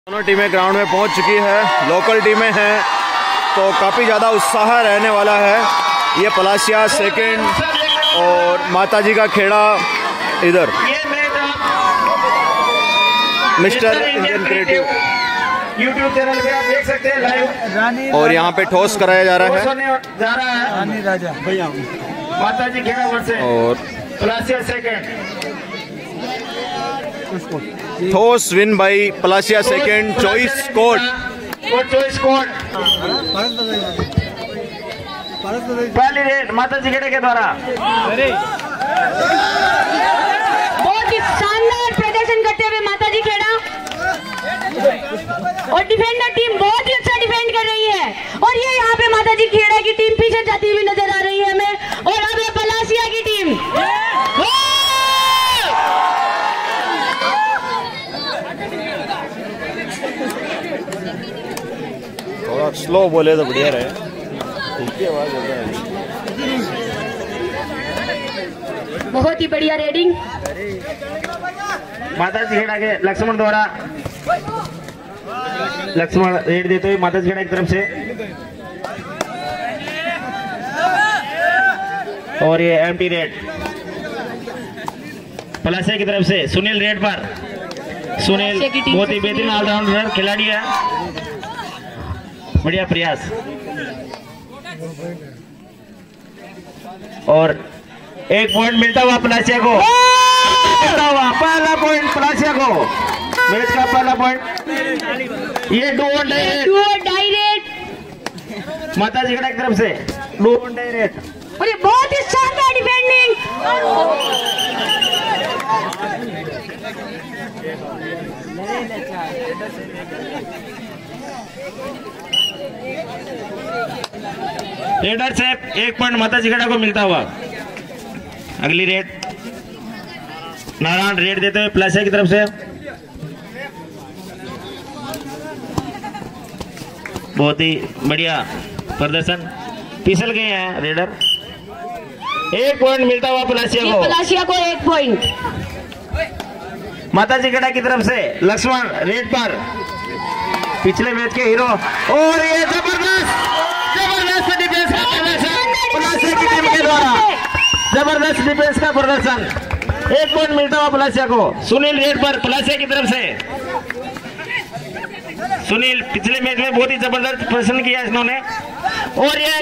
दोनों टीमें ग्राउंड में पहुंच चुकी है। लोकल टीमें हैं तो काफ़ी ज़्यादा उत्साह रहने वाला है। ये पलासिया सेकंड और माताजी का खेड़ा इधर mister Indian creative YouTube channel पे आप देख सकते हैं लाइव। और यहाँ पे ठोस कराया जा रहा है रानी राजा भैया माताजी खेड़ा वर्सेस और Palasia second. Toss win by Palasia second choice code और चॉइस कोड पहली रेड माताजी खेड़ा के द्वारा। बहुत ही शानदार प्रदर्शन करते हुए माताजी खेड़ा और डिफेंडर टीम बहुत ही अच्छा डिफेंड कर रही है। और ये यहाँ पे माताजी खेड़ा की टीम पीछे जाती हुई नजर आ रही है हमें। और अब है पलासिया की टीम। थोड़ा स्लो बोले तो बढ़िया रहे। बहुत ही बढ़िया रेडिंग माताजी खेड़ा के लक्ष्मण द्वारा। लक्ष्मण रेड देते हुए माताजी खेड़ा की तरफ से। और ये एम्प्टी रेड पलासिया की तरफ से। सुनील रेड पर। सुनील बहुत ही बेहतरीन ऑलराउंडर खिलाड़ी है। बढ़िया प्रयास। और एक पॉइंट मिलता हुआ पलासिया को। पहला पॉइंट पलासिया को। मैच का पहला पॉइंट। ये डू और डायरेक्ट माताजी खेड़ा की तरफ से। डू और डायरेक्ट और ये बहुत ही शानदार डिफेंडिंग। रेडर से एक पॉइंट माताजी खेड़ा को मिलता हुआ। अगली रेड नारायण रेड देते हुए पलासिया की तरफ से। बहुत ही बढ़िया प्रदर्शन। फिसल गए हैं रेडर। एक पॉइंट मिलता हुआ पलासिया को। पलासिया को एक पॉइंट माताजी खेड़ा की तरफ से। लक्ष्मण रेड पर। पिछले मैच के हीरो। और ये जबरदस्त जबरदस्त डिफेंस का प्रदर्शन पलासिया की टीम के द्वारा। जबरदस्त डिफेंस का प्रदर्शन। एक पॉइंट मिलता हुआ पलासिया को। सुनील रेड पर पलासिया की तरफ से। सुनील पिछले मैच में बहुत ही जबरदस्त प्रदर्शन किया इन्होंने। और ये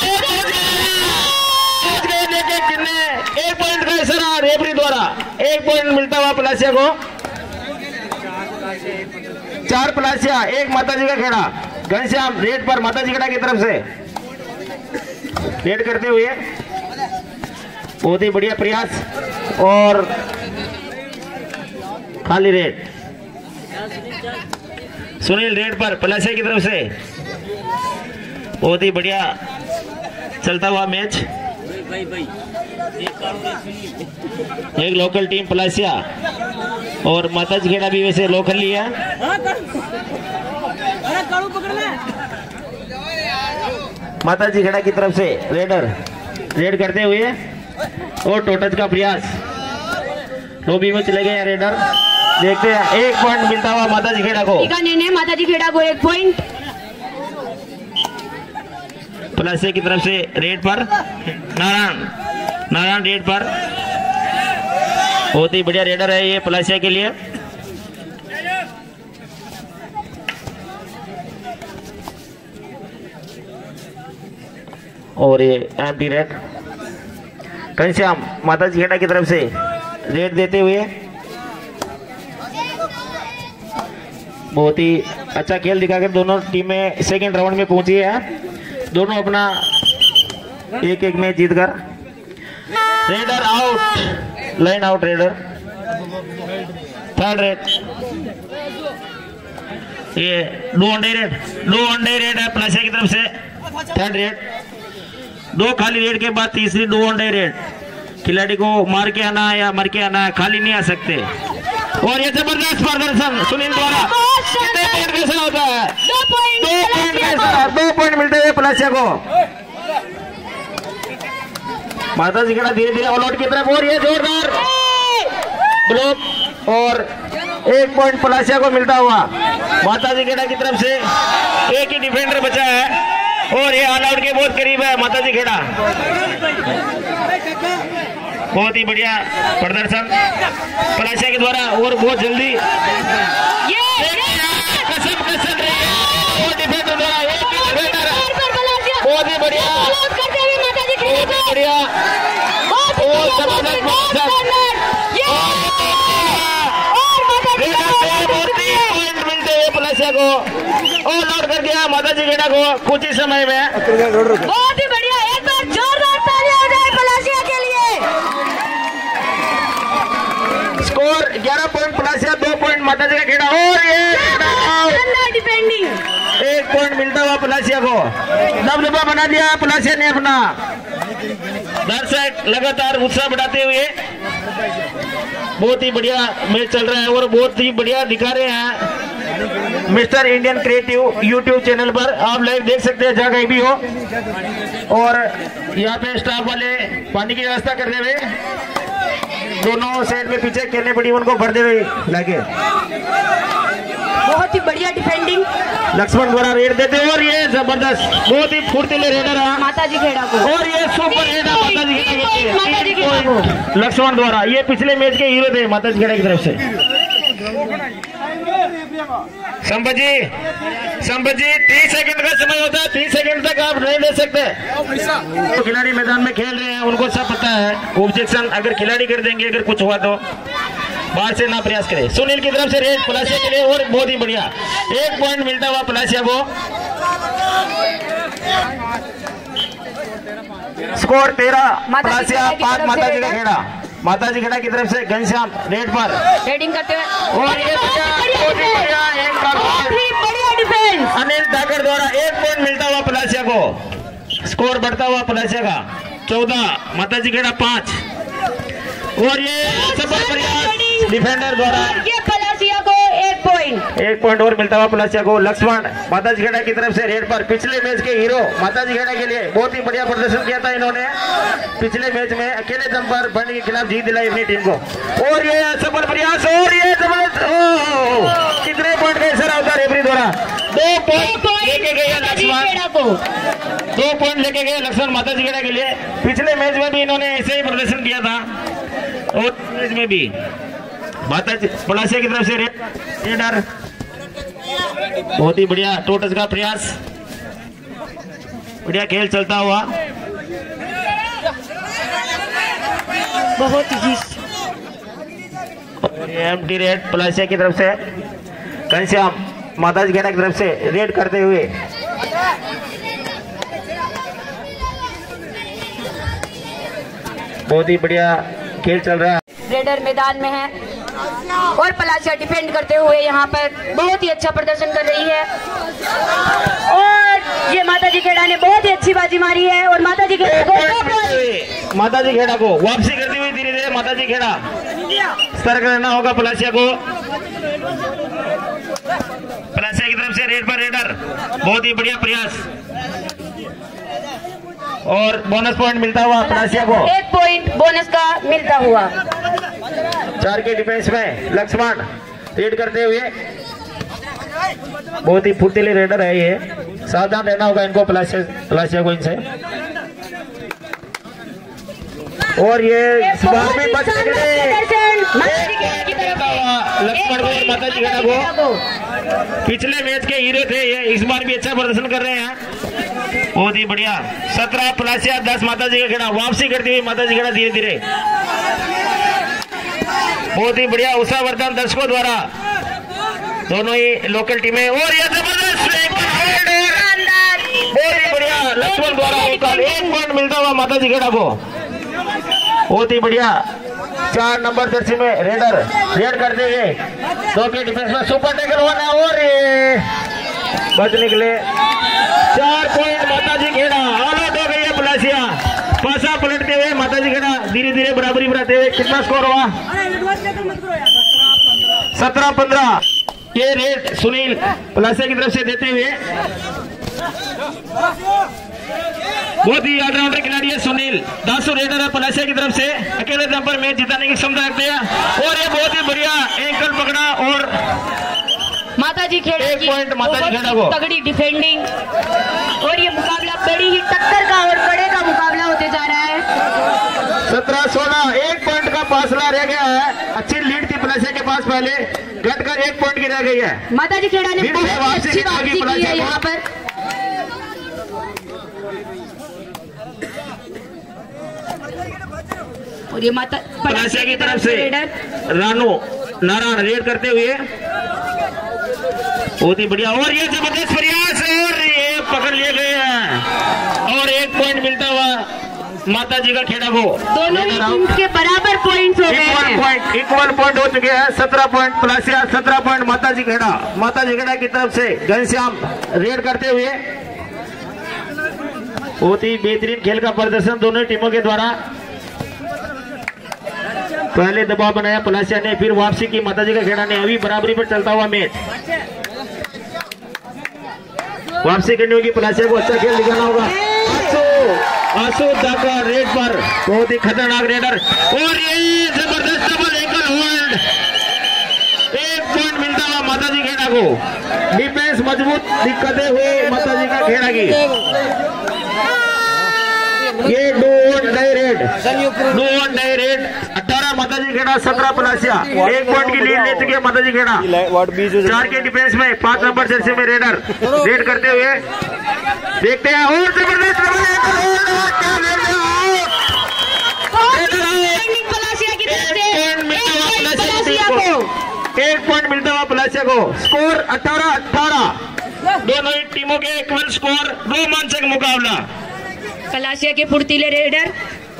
एक पॉइंट का इशारा रेफरी द्वारा। एक पॉइंट मिलता हुआ पलासिया को। 4 पलासिया 1 माताजी का खेड़ा। घनश्याम रेड पर माताजी खेड़ा की तरफ से। रेड करते हुए बहुत ही बढ़िया प्रयास। और खाली रेड। सुनील रेड पर पलासिया की तरफ से। बहुत ही बढ़िया चलता हुआ मैच। एक लोकल टीम पलासिया और माताजी खेड़ा भी वैसे लोकल ही है। माताजी खेड़ा की तरफ से रेडर रेड करते हुए और टोटच का प्रयास। लोबी में चले गए रेडर। देखते हैं एक पॉइंट मिलता हुआ माताजी खेड़ा को। माताजी खेड़ा को एक पॉइंट। पलासिया की तरफ से रेड पर नारायण रेड पर। बहुत ही बढ़िया रेडर है ये पलासिया के लिए। और ये एम्प्टी रेड। घनश्याम माताजी खेड़ा की तरफ से रेड देते हुए। बहुत ही अच्छा खेल दिखाकर दोनों टीमें सेकंड राउंड में पहुंची है। दोनों अपना एक मैच जीतकर। Raider out. Line out raider. Third raid. ये डू वन डे रेड है पलासिया की तरफ से। Third red. 2 खाली रेड के बाद तीसरी डू वन डे रेड। खिलाड़ी को मार के आना है या मर के आना है, खाली नहीं आ सकते। और ये जबरदस्त प्रदर्शन सुनील द्वारा। कितने पॉइंट कैसा होता है? 2 पॉइंट मिलते हैं पलासिया को। माताजी खेड़ा धीरे धीरे ऑल आउट की तरफ। और ये जोरदार ब्लॉक और 1 पॉइंट पलासिया को मिलता हुआ। माताजी खेड़ा की तरफ से एक ही डिफेंडर बचा है और ये ऑल आउट के बहुत करीब है माताजी खेड़ा। बहुत ही बढ़िया प्रदर्शन पलासिया के द्वारा और बहुत जल्दी कसम कसम रही है और डिफेंडर द्वारा एक ही डिफेंडर बहुत ही बढ़िया बढ़िया और जबरदस्त पॉइंट मिलते हैं पलासिया को और लौट कर गया माताजी खेड़ा को कुछ ही समय में। बहुत ही बढ़िया, एक बार जोरदार तालियां हो जाए पलासिया के लिए। स्कोर 11 पॉइंट पलासिया, 2 पॉइंट माताजी का खेड़ा और ये डिफेंडिंग 1 पॉइंट मिलता हुआ पलासिया को। दबदबा बना दिया पलासिया ने अपना। दर्शक लगातार उत्साह बढ़ाते हुए बहुत ही बढ़िया मैच चल रहा है और बहुत ही बढ़िया दिखा रहे हैं mister Indian creative YouTube channel पर। आप लाइव देख सकते हैं जहाँ कहीं भी हो। और यहाँ पे स्टाफ वाले पानी की व्यवस्था करते हुए दोनों साइड में पीछे खेलने पड़ी उनको भरते हुए लगे। बहुत ही बढ़िया डिफेंडिंग लक्ष्मण द्वारा रेड देते और ये जबरदस्त बहुत ही फुर्तीले रेडर है माताजी खेड़ा को और ये सुपर रेडर माताजी खेड़ा को लक्ष्मण द्वारा। ये पिछले मैच के हीरो थे माताजी खेड़ा की तरफ से। संपत जी 30 सेकंड का समय होता है, 30 सेकंड तक आप नहीं ले सकते। तो खिलाड़ी मैदान में खेल रहे हैं उनको सब पता है ऑब्जेक्शन अगर खिलाड़ी कर देंगे अगर कुछ हुआ तो बाहर से ना प्रयास करें। सुनील की तरफ से रेड पलासिया के लिए और बहुत ही बढ़िया 1 पॉइंट मिलता हुआ पलासिया को। स्कोर 13 पलासिया 5 माताजी का खेड़ा। माताजी खेड़ा की तरफ से घनश्याम रेड पर रेडिंग करते हैं और ये बढ़िया डिफेंस अनिल ठाकर द्वारा 1 पॉइंट मिलता हुआ पलासिया को। स्कोर बढ़ता हुआ पलासिया का 14 माताजी खेड़ा 5 और ये सफल प्रयास डिफेंडर द्वारा ये पलासिया को 1 पॉइंट और मिलता हुआ पलासिया को। लक्ष्मण माताजी खेड़ा की तरफ से रेड पर पिछले मैच के हीरो माताजी खेड़ा के लिए बहुत ही बढ़िया प्रदर्शन किया था इन्होंने। पिछले मैच में अकेले दम पर बंड के खिलाफ जीत दिलाई अपनी टीम को और ये सफल प्रयास और ये जबरदस्त कितने पॉइंट का इशारा होता है रेफरी द्वारा। 2 पॉइंट लेके गए लक्ष्मण 2 पॉइंट लेके गए लक्ष्मण माताजी खेड़ा के लिए। पिछले मैच में भी इन्होंने ऐसे ही प्रदर्शन किया था और मैच में भी माताजी पलासिया की तरफ से रेडर बहुत ही बढ़िया टोटस का प्रयास बढ़िया खेल चलता हुआ बहुत ही और एम्प्टी रेड पलासिया की तरफ से घनश्याम माताजी खेड़ा की तरफ से रेड करते हुए बहुत ही बढ़िया खेल चल रहा है। रेडर मैदान में है और पलासिया डिफेंड करते हुए यहाँ पर बहुत ही अच्छा प्रदर्शन कर रही है और ये माताजी खेड़ा ने बहुत ही अच्छी बाजी मारी है और माताजी खेड़ा को वापसी करती हुई धीरे धीरे माताजी खेड़ा सतर्क रहना होगा पलासिया को। पलासिया की तरफ से रेड पर रेडर बहुत ही बढ़िया प्रयास और बोनस पॉइंट मिलता हुआ पलासिया को। 1 पॉइंट बोनस का मिलता हुआ। 4 के डिफेंस में लक्ष्मण रेड करते हुए बहुत ही फुर्तीले रेडर है ये। सावधान रहना होगा इनको पलासिया को इनसे। और ये बार भी बच लक्ष्मण को माताजी खेड़ा को। पिछले मैच के हीरो थे ये, इस बार भी अच्छा प्रदर्शन कर रहे हैं बहुत ही बढ़िया। 17 पलासिया 10 माताजी का खेड़ा। वापसी करती हुई माताजी खेड़ा धीरे धीरे बहुत ही बढ़िया उत्साहवर्धन दर्शकों द्वारा दोनों ही लोकल टीमें और ये जबरदस्त बहुत ही बढ़िया लक्ष्मण द्वारा 1 पॉइंट मिलता हुआ माताजी खेड़ा को। बहुत ही बढ़िया 4 नंबर जर्सी में रेडर रेड करते हुए 2 के डिफेंस में सुपर टैकल होना और ये बच निकले। 4 पॉइंट माताजी खेड़ा। ऑल आउट हो गई है पलासिया। पासा पलटते हुए माताजी खेड़ा धीरे धीरे बराबरी बनाते हुए कितना स्कोर हुआ 17-15। ये रेड सुनील पलासिया की तरफ से देते हुए बहुत ही ऑलराउंडर खिलाड़ी है सुनील दासू रेडर है पलासिया की तरफ से, अकेले दम पर मैच जिताने की क्षमता रखते हैं और ये बहुत ही बढ़िया एंकल पकड़ा और माताजी खेड़ा एक पॉइंट माताजी खेड़ा को। तगड़ी डिफेंडिंग और ये मुकाबला बड़ी ही टक्कर का और कड़े का मुकाबला होते जा रहा है। 17-16 1 पॉइंट का फासला रह गया है। अच्छी लीड थी पलासिया के पास, पहले घटकर 1 पॉइंट की रह गई है। माताजी खेड़ा ने बहुत अच्छी वापसी की है यहाँ पर। और ये माता पलासिया की तरफ से रानू नारायण रेड करते हुए बहुत ही बढ़िया और ये जबरदस्त प्रयास और ये पकड़ लिए गए हैं और 1 पॉइंट मिलता हुआ माता जी का खेड़ा को। दोनों ही टीम के बराबर पॉइंट्स हो गए हैं। इक्वल पॉइंट हो चुके हैं। 17 पॉइंट पलासिया, 17 पॉइंट माता जी खेड़ा। माता जी खेड़ा की तरफ से घनश्याम रेड करते हुए बहुत ही बेहतरीन खेल का प्रदर्शन दोनों टीमों के द्वारा। पहले दबाव बनाया पलासिया ने, फिर वापसी की माता जी का खेड़ा ने। अभी बराबरी पर चलता हुआ मैच, वापसी करनी होगी पलासिया को। अच्छा खेल दिखाना होगा। आसू दाका रेड पर बहुत ही खतरनाक रेडर और ये जबरदस्त डबल एंकल होल्ड। 1 पॉइंट मिलता हुआ माता जी खेड़ा को। डिफेंस मजबूत दिक्कतें हुई माता जी का खेड़ा की। ये do on die raid 18 Mata ji Khera, 17 Palasia. 1 point की लीड ले चुकी है माता जी खेड़ा। 4 के डिफेंस में 5 नंबर जर्सी में रेडर रेड करते हुए देखते हैं और जबरदस्त एक पॉइंट मिलता हुआ पलासिया को। स्कोर 18-18। दोनों ही टीमों के इक्वल स्कोर, रोमांचक मुकाबला। पलासिया के फुर्तीले रेडर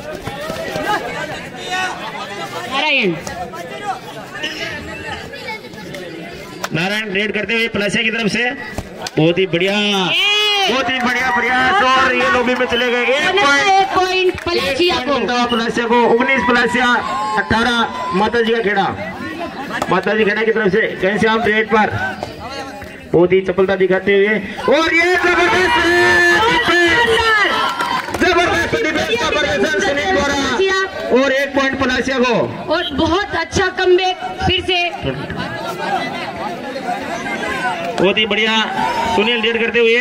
नारायण रेड करते हुए पलासिया की तरफ से बहुत ही बढ़िया प्रयास और ये लॉबी में चले गए। 1 पॉइंट पलासिया को। 19 पलासिया, 18 माता जी का खेड़ा। माता जी खेड़ा की तरफ से घनश्याम रेड पर बहुत ही चपलता दिखाते हुए और ये जबरदस्त डिफेंस का प्रदर्शन सुनील द्वारा और 1 पॉइंट पलासिया को। और बहुत अच्छा कमबैक फिर से बहुत ही बढ़िया सुनील रेड करते हुए।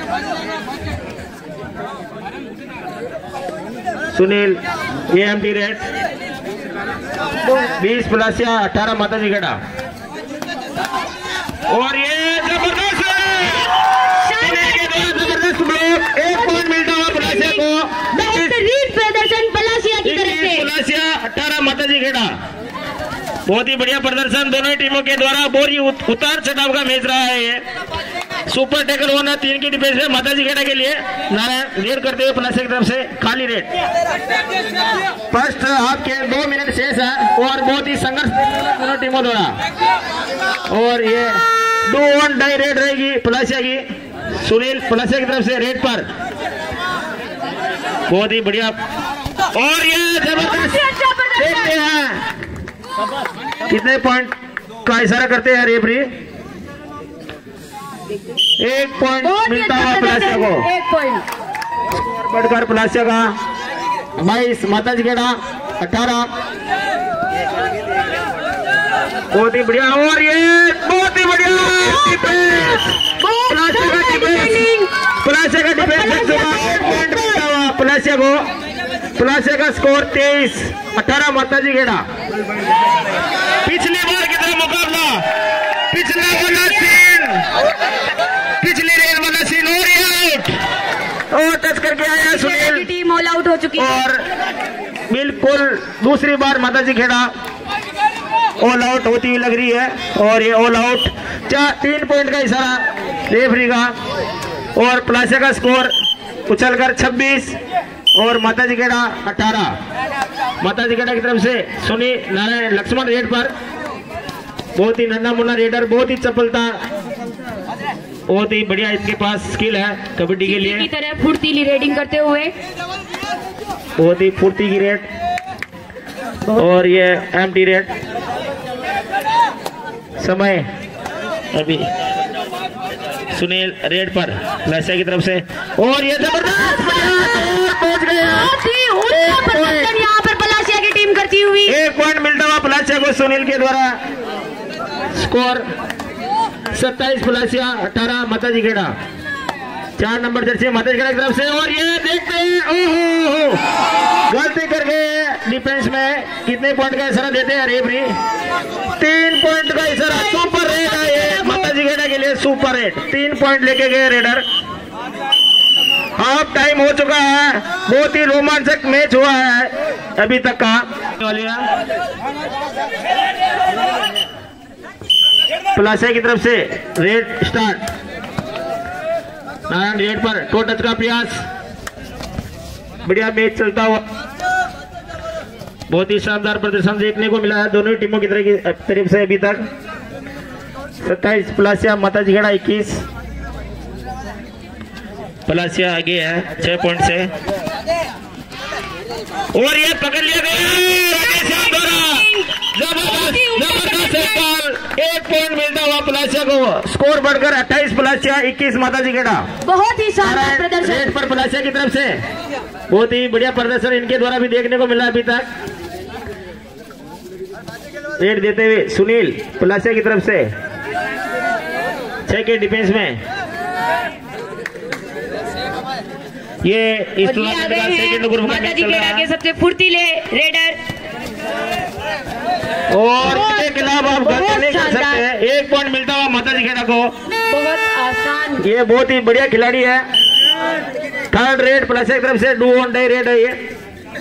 सुनील ये एमटी रेड 20 पलासिया, 18 माता जी खेड़ा और ये जबरदस्त ब्लॉक। 1 पॉइंट मिलता हुआ पलासिया को। बेहतरीन प्रदर्शन पलासिया की तरफ से। पलासिया 18 माता जी खेड़ा। बहुत ही बढ़िया प्रदर्शन दोनों टीमों के द्वारा। बहुत ही उतार चढ़ाव का मैच रहा है ये। सुपर टेकर 1 3 की डिफेंस में माता जी खेड़ा के लिए नारायण रेड करते हुए पलासिया की तरफ से खाली रेड। फर्स्ट हाफ के 2 मिनट शेष है और बहुत ही संघर्ष दोनों टीमों द्वारा। और ये डू ऑन डाई रेड रहेगी पलासिया की। सुनील पलासिया की तरफ से रेड पर बहुत ही बढ़िया और ये जबरदस्त देखते हैं कितने पॉइंट का इशारा करते हैं रेफरी। 1 पॉइंट मिलता हुआ पलासिया को। 1 पॉइंट बढ़कर पलासिया का 22 माता जी खेड़ा 18। बहुत ही बढ़िया और ये बहुत ही बढ़िया पलासिया का डिफेंस 1 पॉइंट मिलता हुआ पलासिया को। पलासिया का स्कोर 23-18 माता जी खेड़ा। पिछली बार की तरह मुकाबला, पिछली रेल वाला सीन और टच करके आया सुनील। टीम ऑल आउट हो चुकी है और बिल्कुल दूसरी बार माता जी खेड़ा ऑल आउट होती हुई लग रही है और ये ऑल आउट 3 पॉइंट का इशारा रेफरी का। और पलासिया का स्कोर उछलकर 26 और माता जी खेड़ा 18। माता जी खेड़ा की तरफ से सुनी नारायण लक्ष्मण रेड पर बहुत ही नन्ना मुन्ना रेडर, बहुत ही चपलता, बहुत ही बढ़िया इसके पास स्किल है कबड्डी के लिए। की तरह फुर्तीली रेडिंग करते हुए बहुत ही फुर्ती की रेड और ये एमटी रेड। समय अभी सुनील रेड पर पलासिया की तरफ से, और ये जबरदस्त पहुंच गया। यहाँ पर पलासिया की टीम करती हुई 1 पॉइंट मिलता हुआ पलासिया को सुनील के द्वारा। स्कोर 27 पलासिया 18 माताजी खेड़ा। 4 नंबर जर्सी माताजी खेड़ा की तरफ से, और ये देखते हैं ओहो गलती करके डिफेंस में कितने पॉइंट का इशारा देते हैं रेफरी? 3 पॉइंट का इशारा। सुपर रेड है ये माताजी खेड़ा के लिए, सुपर रेड। 3 पॉइंट लेके गए रेडर। हाफ टाइम हो चुका है, बहुत ही रोमांचक मैच हुआ है अभी तक का। पलासिया की तरफ से रेड स्टार्ट। नारायण रेड पर टो टच का प्रयास, बढ़िया मैच चलता हुआ। बहुत ही शानदार प्रदर्शन देखने को मिला है दोनों टीमों की तरफ से अभी तक। 27 पलासिया माताजी खेड़ा 21। पलासिया आगे है 6 पॉइंट से, और ये पकड़ लिया गया। जबरदस्त 1 पॉइंट मिलता हुआ पलासिया को। स्कोर बढ़कर 28 पलासिया 21 माताजी खेड़ा। बहुत ही शानदार प्रदर्शन रेड पर पलासिया की तरफ से बहुत ही बढ़िया प्रदर्शन इनके द्वारा भी देखने को मिला अभी तक। रेड देते हुए सुनील पलासिया की तरफ से 6 के डिफेंस में। ये इस टूर्नामेंट का सेकंड ग्रुप का मैच चल रहा है। सबसे फुर्तीले रेडर, और इसके खिलाफ आप गलती नहीं कर सकते। 1 पॉइंट मिलता हुआ माताजी खेड़ा को। बहुत आसान। ये बहुत ही बढ़िया खिलाड़ी है। 3rd रेड पलासिया की तरफ से डू ऑन डाई रेड है ये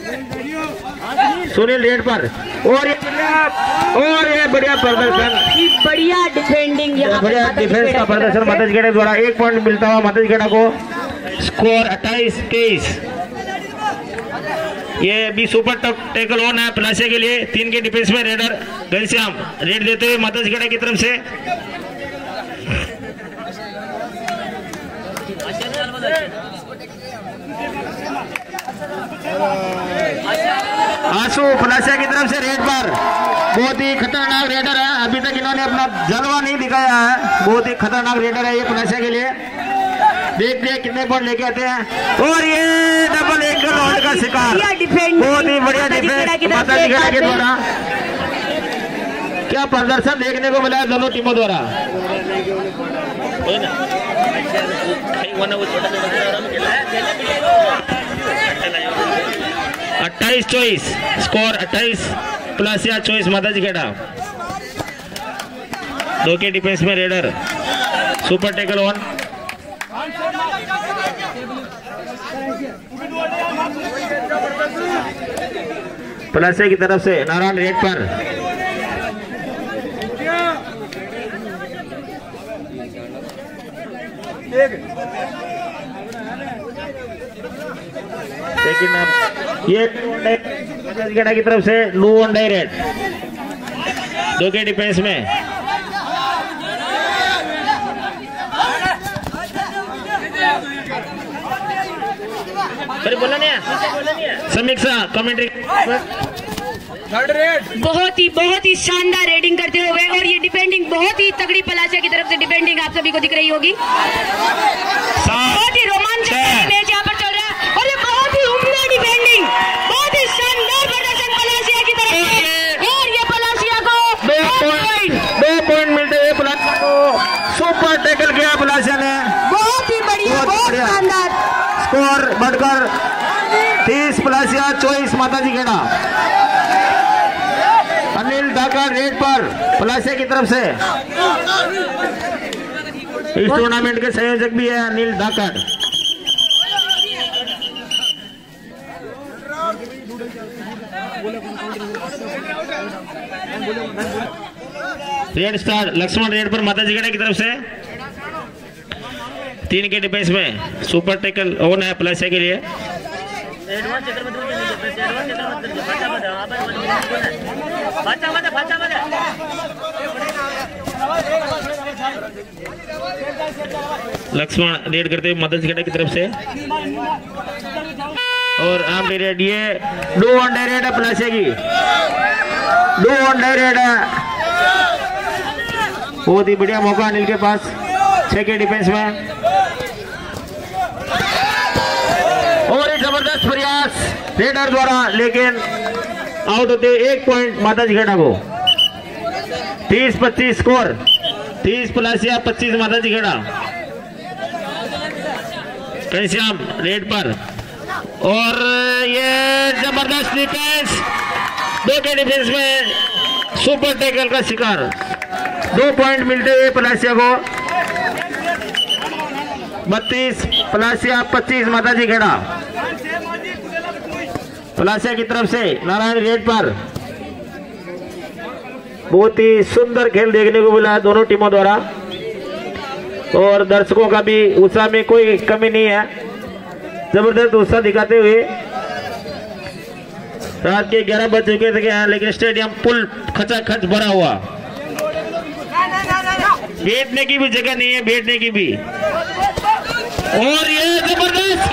सुनील रेड पर, और ये बढ़िया प्रदर्शन, बढ़िया डिफेंडिंग, बढ़िया डिफेंस का प्रदर्शन माताजी खेड़ा द्वारा। 1 पॉइंट मिलता हुआ माताजी खेड़ा को। स्कोर 28-23। ये अभी सुपर टैकल ऑन है पलासिया के लिए। 3 के डिफेंस में रेडर घनश्याम रेड देते हुए माताजी खेड़ा की तरफ से। आंसू पलासिया की तरफ से रेड पर, बहुत ही खतरनाक रेडर है। अभी तक इन्होंने अपना जलवा नहीं दिखाया है। बहुत ही खतरनाक रेडर है ये पलासिया के लिए। देखते हैं कितने पॉइंट लेके आते हैं, और ये डबल एंगल होल्ड का शिकार। बहुत ही बढ़िया डिफेंस माताजी खेड़ा के द्वारा। क्या प्रदर्शन देखने को मिला है दोनों टीमों द्वारा। 28-24 स्कोर। 28 पलासिया 24 माताजी खेड़ा। 2 के डिफेंस में raider super tackle on. Palasia की तरफ से नारायण रेड पर, लेकिन ये खेड़ा की तरफ से नो वन डाई रेड। 2 के डिफेंस में बोला नहीं समीक्षा कमेंट्री। बहुत ही शानदार रेडिंग करते हुए, और ये डिफेंडिंग बहुत ही तगड़ी पलासिया की तरफ से डिफेंडिंग आप सभी को दिख रही होगी। बहुत ही रोमांचक मैच यहाँ पर चल रहा है, और ये बहुत ही उम्दा डिफेंडिंग, बहुत ही शानदार प्रदर्शन पलासिया की तरफ से, और ये पलासिया को 2 पॉइंट मिलते हुए पलासिया को। सुपर टैकल किया पलासिया ने। बहुत ही बढ़िया, बहुत शानदार। स्कोर बढ़कर 30 पलासिया 24 माताजी खेड़ा। अनिल धाकड़ रेड पर पलासिया की तरफ से। इस टूर्नामेंट के संयोजक भी है Anil Dhakad. Raid star Laxman raid पर माताजी खेड़ा की तरफ से। 3 के डिफेंस में सुपर टैकल ऑन है पलासिया के लिए। लक्ष्मण रेड करते हुए माताजी खेड़ा की तरफ से, और आम रेड। ये डू ऑन डाई रेड है पलासिया की। डू ऑन डाई रेड है। बहुत ही बढ़िया मौका अनिल के पास। 6 के डिफेंस में। और एक जबरदस्त प्रयास रेडर द्वारा, लेकिन आउट होते 1 पॉइंट माताजी खेड़ा को। 30-25 स्कोर, 30 पलासिया 25 माताजी खेड़ा। घनश्याम रेड पर, और ये जबरदस्त डिफेंस, 2 के डिफेंस में सुपर टैकल का शिकार। 2 पॉइंट मिलते हुए पलासिया को। 32 पलासिया 25 माताजी खेड़ा। पलासिया की तरफ से नारायण रेड पर। बहुत ही सुंदर खेल देखने को मिला है दोनों टीमों द्वारा, और दर्शकों का भी उत्साह में कोई कमी नहीं है। जबरदस्त उत्साह दिखाते हुए रात के 11 बज चुके थे, लेकिन स्टेडियम फुल खचाखच भरा हुआ। बैठने की भी जगह नहीं है, बैठने की भी। और ये जबरदस्त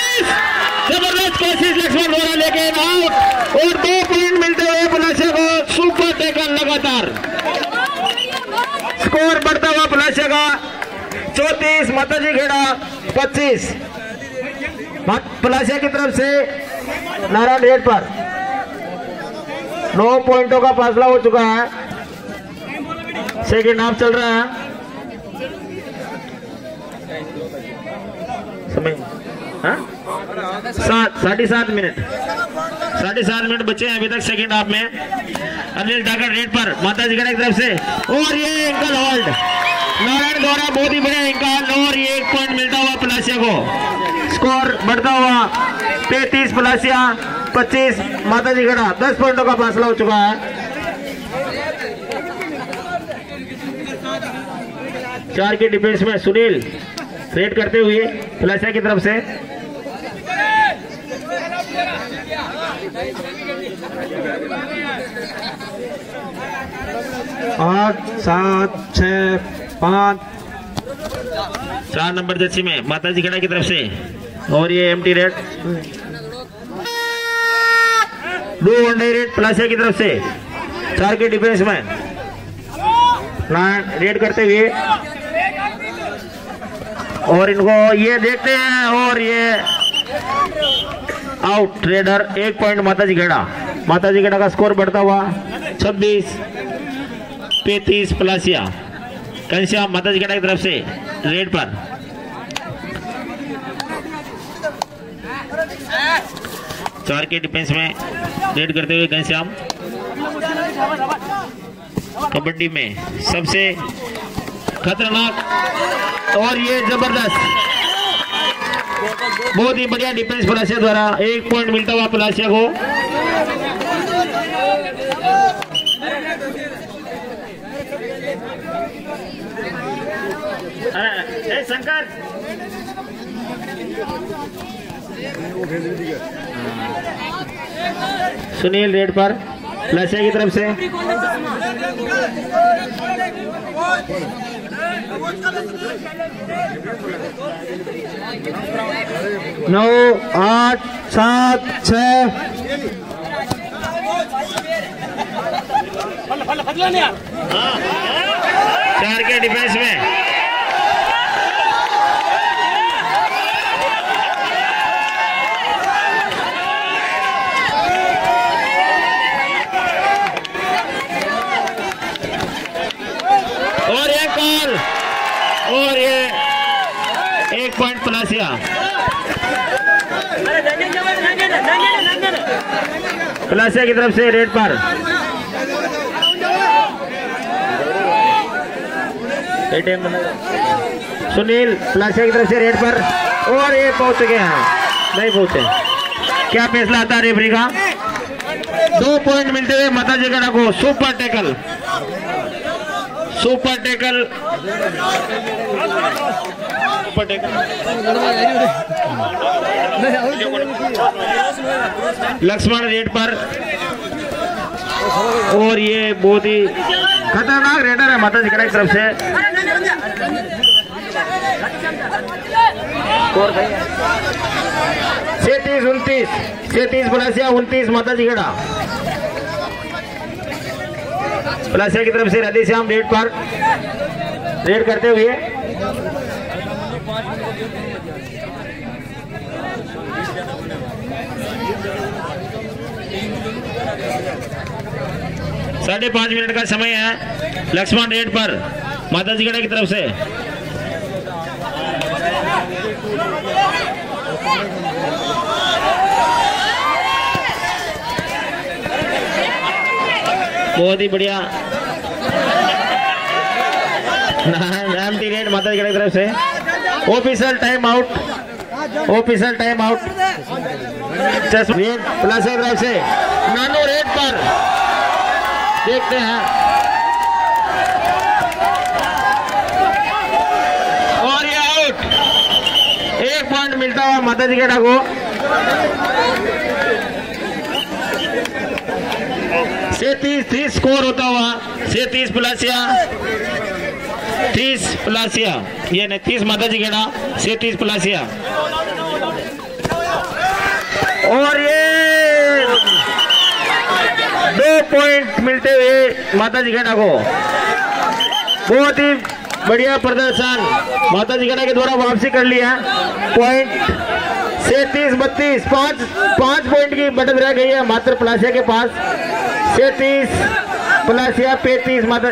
कोशिश लक्ष्मण द्वारा, लेकिन आउट। और 2 पॉइंट मिलते हुए पलासिया को। सुपर टैकल लगातार, स्कोर बढ़ता हुआ पलासिया का। 34 माताजी खेड़ा 25 पलासिया की तरफ से नारायण रेड पर। 9 पॉइंटों का फासला हो चुका है। सेकंड हाफ चल रहा है। समय 7.5 मिनट 7.5 मिनट बचे हैं अभी तक सेकंड हाफ में। अनिल ठाकर रेड पर माताजी खेड़ा की तरफ से, और ये एंकल होल्ड नारायण द्वारा, बहुत ही बढ़िया एंकल। और ये 1 पॉइंट मिलता हुआ पलासिया को। स्कोर बढ़ता हुआ 33 पलासिया 25 माताजी खेड़ा। 10 पॉइंटों का फासला हो चुका है। 4 के डिफेंस में सुनील रेड करते हुए पलासिया की तरफ से। आठ 7 6 5 4 नंबर जर्सी में माताजी खेड़ा की तरफ से। और ये empty raid, 2 one day raid Palasia की तरफ से। 4 के डिफेंस में रेड करते हुए, और इनको ये देखते हैं, और ये आउट। रेडर 1 पॉइंट माताजी खेड़ा। माताजी खेड़ा का स्कोर बढ़ता हुआ 26-35 पलासिया। घनश्याम माताजी खेड़ा की तरफ से रेड पर। चार के डिफेंस में रेड करते हुए घनश्याम। कबड्डी में सबसे खतरनाक, और ये जबरदस्त, बहुत ही बढ़िया डिफेंस पलासिया द्वारा। 1 पॉइंट मिलता हुआ पलासिया को। शंकर सुनील रेड पर पलासिया की तरफ से। 9 8 7 6 4 के डिफेंस में और ये कॉल, और ये 1 पॉइंट पलासिया। पलासिया की तरफ से रेड पर। सुनील पलासिया की तरफ से रेड पर, और ये पहुंच चुके हैं, नहीं पहुंचे। क्या फैसला आता है रेफरी का? 2 पॉइंट मिलते हुए माताजी खेड़ा को। Super tackle, super tackle, super tackle Laxman raid पर, और ये बहुत ही खतरनाक रेडर है माताजी खेड़ा की तरफ से। 37-29 पलासिया 29 माताजी खेड़ा। पलासिया की तरफ से राधेश्याम रेड पर, रेड करते हुए ,5.5 मिनट का समय है। लक्ष्मण रेड पर माता जी गढ़ा की तरफ से। बहुत ही बढ़िया एम्प्टी रेड माता जी गढ़ा की तरफ से। Official time out, official time out. Raid plus की तरफ से नानो रेड पर देखते हैं और ये आउट। 1 पॉइंट मिलता है माता जी गढ़ा को। से 30 स्कोर होता हुआ, से 30 प्लासिया, 30 प्लासिया, ये नहीं 30 माता जी गढ़ा, से 30 प्लासिया। और ये 2 पॉइंट मिलते हुए माता जी गढ़ा को। बहुत ही बढ़िया प्रदर्शन माता जी गढ़ा के द्वारा वापसी कर लिया। पॉइंट 37-32, 5 पॉइंट की बढ़त रह गई है मात्र प्लासिया के पास। 37 प्लासिया 35 माता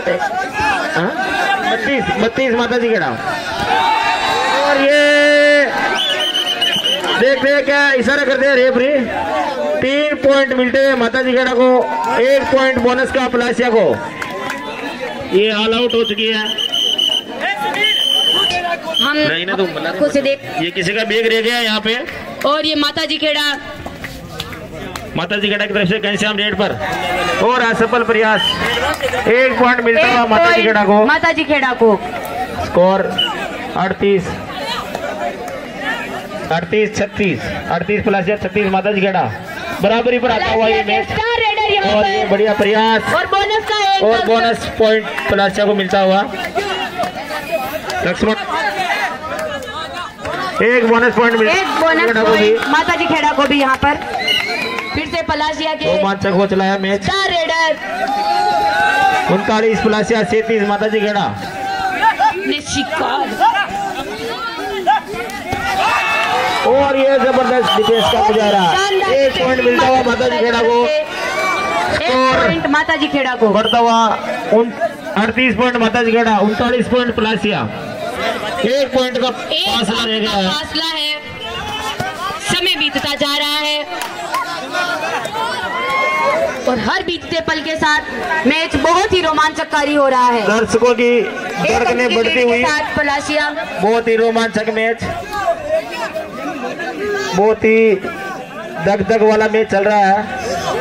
32 माता जी गढ़ा। और ये देखते हैं क्या इशारा करते हैं रेफरी। 3 पॉइंट मिलते हैं माता जी गढ़ा को, 1 पॉइंट बोनस का प्लासिया को। ये ऑल आउट हो चुकी है। हम नहीं ना, तुम आंखों से देख। ये किसी का बैग रह गया यहाँ पे। और ये माता जी खेड़ा, माता जी गढ़ा की तरफ से घनश्याम रेड पर और असफल प्रयास। 1 पॉइंट मिलता है माता जी गढ़ा को। माता जी खेड़ा को स्कोर 38 36, 38 प्लस 36 माता जी गढ़ा। बराबरी पर आता हुआ ये मैच। और ये बढ़िया प्रयास और बोनस का और बोनस पॉइंट प्लासिया को मिलता हुआ। लक्ष्मण 1 बोनस पॉइंट मिलता है। 1 बोनस पॉइंट माता जी खेड़ा को भी यहाँ पर फिर से प्लासिया के रोमांचक हो चला है मैच। स्टार रेडर 39 प्लासिया, 37 माता जी गढ़ा। और ये जबरदस्त डिफेंस का मुजाहरा। 1 पॉइंट मिलता हुआ माता जी खेड़ा को। 1 पॉइंट माता जी खेड़ा को बढ़ता हुआ 38 पॉइंट माता जी गढ़ा, 39 पॉइंट प्लासिया। 1 पॉइंट का फासला रह गया है। फासला है, समय बीतता जा रहा है और हर बीतते पल के साथ मैच बहुत ही रोमांचकारी हो रहा है। दर्शकों की धड़कनें बढ़ती हुई, प्लासिया बहुत ही रोमांचक मैच, बहुत ही दगदग वाला मैच चल रहा है।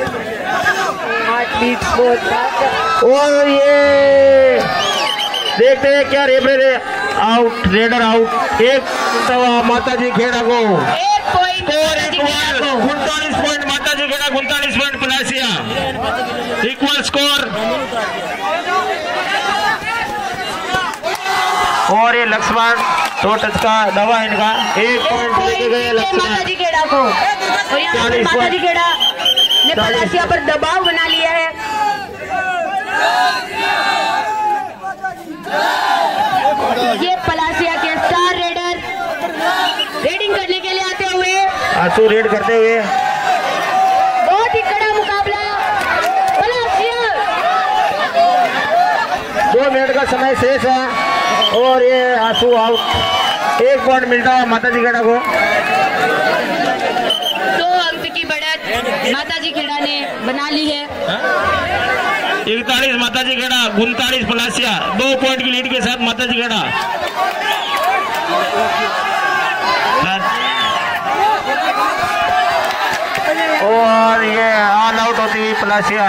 और ये देखते हैं क्या रेफरी आउट, रेडर आउट। 1 माता जी खेड़ा को। 1 point 39 point Mata ji Khera, 39 point Palasia. Equal score. और ये लक्ष्मण 2 टच का दवा इनका। 1 पॉइंट लेके गए लक्ष्मण माता जी खेड़ा को। और यहाँ पर माता जी खेड़ा ने प्लासिया पर दबाव बना लिया है। ये प्लासिया के स्टार रेडर रेडिंग करने के लिए आते हुए, आंसू रेड करते हुए। बहुत ही कड़ा मुकाबला। प्लासिया 2 मिनट का समय शेष है और ये आंसू आउट। 1 पॉइंट मिलता है माता जी खेड़ा को। 2 अंक की बढ़त माता जी खेड़ा ने बना ली है। 41 माता जी खेड़ा, 39 प्लासिया। 2 पॉइंट की लीड के साथ माता जी खेड़ा। और ये ऑल आउट होती हुई प्लासिया।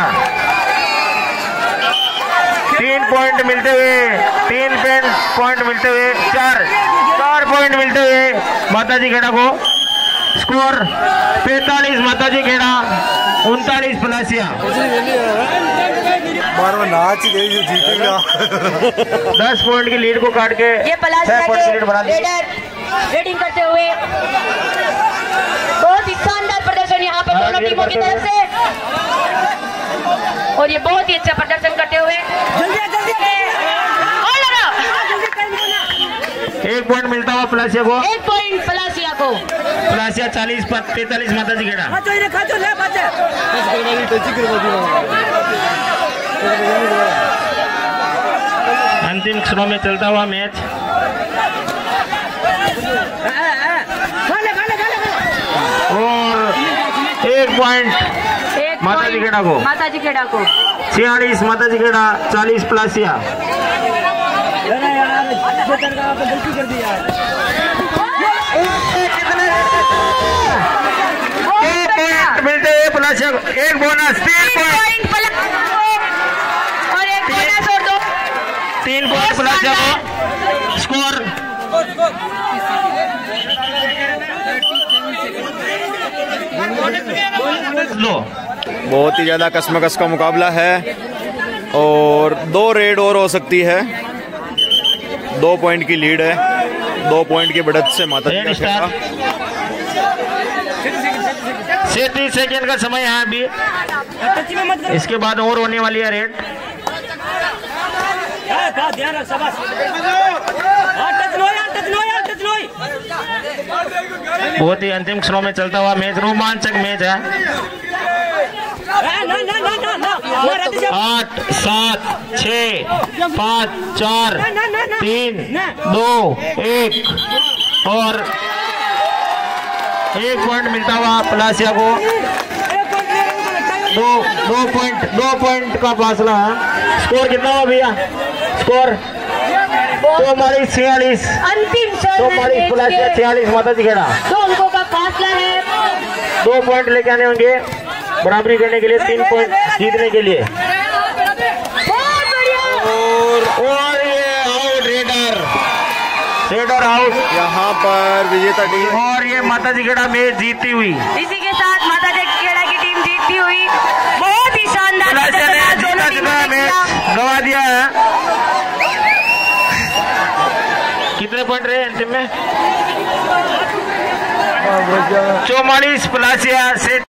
3 पॉइंट मिलते हुए, 3 पॉइंट मिलते हुए, 4 पॉइंट मिलते हुए माता जी खेड़ा को। स्कोर 45 माता जी खेड़ा, 39 प्लासिया। नाच जीतेगा। 10 पॉइंट की लीड को काट के ये प्लासिया 6 पॉइंट की लीड बढ़ा दी। रेडर रेडिंग करते हुए बहुत ही शानदार प्रदर्शन यहाँ पर दोनों टीमों की तरफ से। और ये बहुत ही अच्छा प्रदर्शन करते हुए 1 पॉइंट मिलता हुआ पलासिया को। 1 पॉइंट पलासिया को। पलासिया 40-43 माताजी खेड़ा। अंतिम क्षणों में चलता हुआ मैच। और 1 पॉइंट माताजी खेड़ा को। माताजी खेड़ा को 46 माताजी खेड़ा, 40 पलासिया। मिलते हैं पलासिया को। 1 बोनस, 3 पॉइंट और 1 बोनस और 2 3 पॉइंट पलासिया को। स्कोर लो। बहुत ही ज़्यादा कसमकस का मुकाबला है और 2 रेड और हो सकती है। 2 पॉइंट की लीड है, 2 पॉइंट की बढ़त से माताजी का खेड़ा। 37 सेकेंड का समय है अभी, इसके बाद और होने वाली है रेड। बहुत ही अंतिम क्षणों में चलता हुआ मैच, रोमांचक मैच है। 8, 7, 6, 5, 4, 3, 2, 1 और 1 पॉइंट मिलता हुआ पलासिया को। 2 पॉइंट का फासला है। स्कोर कितना हुआ भैया? स्कोर 44-46। अंतिम 44 पलासिया, 46 माताजी खेड़ा। 2 अंकों का फासला है। 2 पॉइंट लेके आने होंगे बराबरी करने के लिए, 3 पॉइंट जीतने के लिए। और ये आउट, रेडर आउट। यहाँ पर विजेता टीम और ये माताजी खेड़ा मैच जीती हुई। इसी के साथ माताजी खेड़ा की टीम जीतती हुई। बहुत ही शानदार मैच गवा दिया है। कितने पॉइंट रहे अंतिम में? 44 पलासिया से